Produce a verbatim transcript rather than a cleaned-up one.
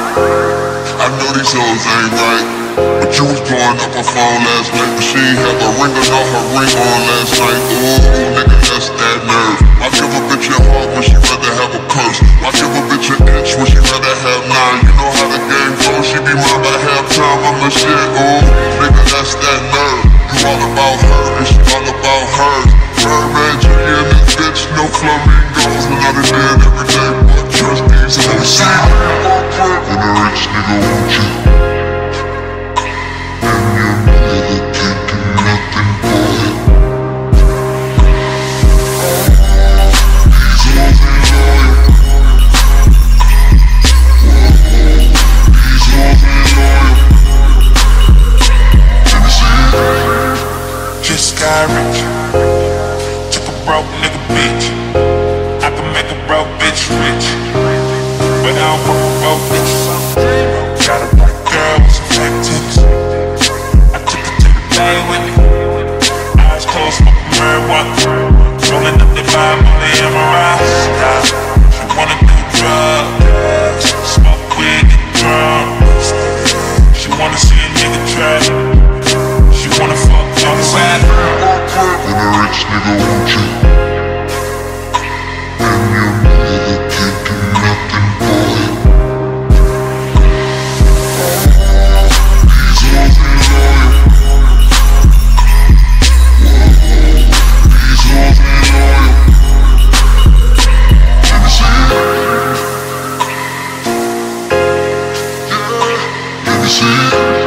I know these hoes ain't right, but you was blowing up her phone last night, but she ain't have a ring or not her ring on last night. Ooh, nigga, that's that nerve. I give a bitch a heart when she rather have a purse. I give a bitch an inch when she rather have nine. You know how the game goes, she be mine by halftime. I'm the shit, ooh, nigga, that's that nerve. You all about her and she all about hers. Birdman Junior and this bitch, no flamingos. And I done did every day, but trust these hoes. See, and a rich nigga want you, and your nigga can't do nothing for it. These hoes ain't loyal. These hoes ain't loyal. Let me see. Just got rich, took a broke nigga bitch. I can make a broke bitch rich, but I don't fuck with broke bitches. Got a black girl with some fat titties. I took her to the Dane with me. Eyes closed, smoking marijuana, rolling up the vibe on the M R I. She wanna do drugs, smoke weed, get drunk. She wanna see a nigga trap. She wanna fuck on the side. And a rich nigga want you, and your nigga can't do nothing for it. These hoes ain't loyal. These hoes ain't loyal. Let me see it. Yeah, let me see it.